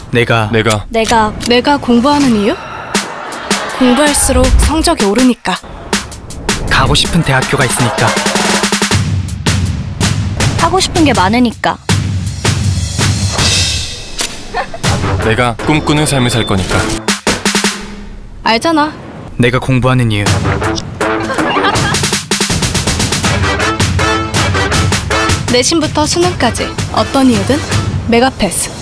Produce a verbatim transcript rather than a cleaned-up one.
내가 내가 내가 내가 공부하는 이유? 공부할수록 성적이 오르니까. 가고 싶은 대학교가 있으니까. 하고 싶은 게 많으니까. 내가 꿈꾸는 삶을 살 거니까. 알잖아. 내가 공부하는 이유. 내신부터 수능까지 어떤 이유든 메가패스.